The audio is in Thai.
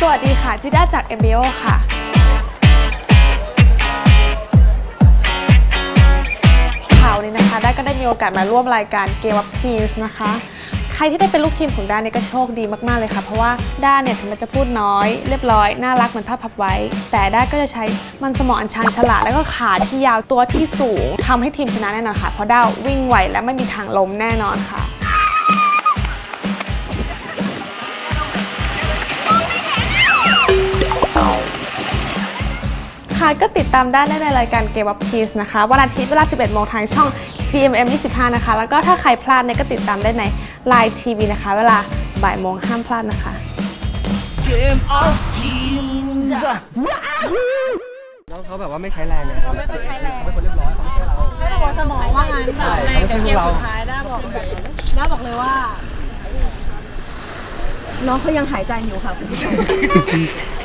สวัสดีค่ะที่ได้จาก MBO ค่ะข่าวนี้นะคะได้ก็ได้มีโอกาสมาร่วมรายการ Game of Teens นะคะใครที่ได้เป็นลูกทีมของด้านนี้ก็โชคดีมากๆเลยค่ะเพราะว่าด้านเนี่ยถึงมันจะพูดน้อยเรียบร้อยน่ารักเหมือนภาพพับไว้แต่ด้านก็จะใช้มันสมองอันชาญฉลาดแล้วก็ขาที่ยาวตัวที่สูงทำให้ทีมชนะแน่นอนค่ะเพราะด้าวิ่งไวและไม่มีทางล้มแน่นอนค่ะก็ติดตามได้ในรายการ Game of Teens นะคะวันอาทิตย์เวลา 11 โมงทางช่อง GMM 25 นะคะแล้วก็ถ้าใครพลาดเนี่ยก็ติดตามได้ใน Line TV นะคะเวลาบ่ายโมงห้ามพลาดนะคะ Game of Teens แล้วเขาแบบว่าไม่ใช้แรงเลยเขาไม่ใช้แรงเขาเป็นคนเรียบร้อยเขาไม่ใช่เราใช้ตัวสมองว่างั้นแรงแต่เกมสุดท้ายด้าบอกเลยว่าน้องเขายังหายใจอยู่ค่ะคุณผู้ชม